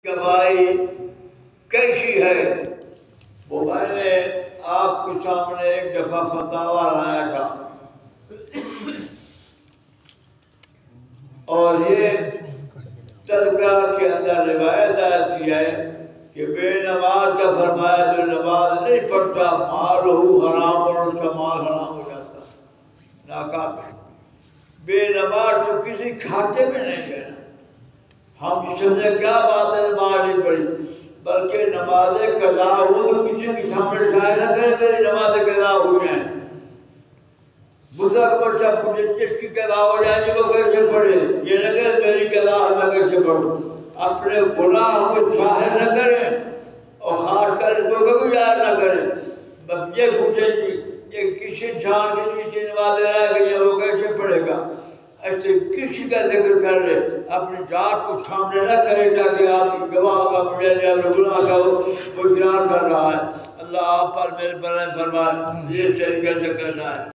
کمائی کیسی ہے وہ میں نے آپ کے سامنے ایک دفعہ فتاویٰ لایا تھا، اور یہ تذکرہ کے اندر روایت آتی ہے کہ بے نماز کا فرمایا جو نماز نہیں پڑھتا مال ہو حرام اور اس کا مال حرام ہو جاتا، ناکافی۔ بے نماز تو کسی کھاتے میں نہیں ہے۔ ہم سمجھے کیا بات ہے نماز نہیں پڑھی، بلکہ نماز قضا ہو تو کسی کے سامنے ٹھائے نہ کرے میری نماز قضا ہوئی ہیں۔ بزرگ بچہ پوچھے جس کی قضا ہو جائے گی وہ کیسے پڑھے، یہ نہ کرے میری قضا ہے میں کیسے پڑھوں۔ اپنے گناہ کو ظاہر نہ کریں اور خاص کر کو کبھی ظاہر نہ کریں۔ یہ پوچھے کہ کسی انسان کے نیچے نماز رہ گئی ہے وہ کیسے پڑھے گا، ایسے کسی کا ذکر کر لے، اپنی ذات کو سامنے نہ کرے تاکہ آپ کی گواہ کا مجھے اپنے گناہ کا وہ بیان کر رہا ہے۔ اللہ آپ پر میرے فرمائے یہ طریقے سے کرنا ہے۔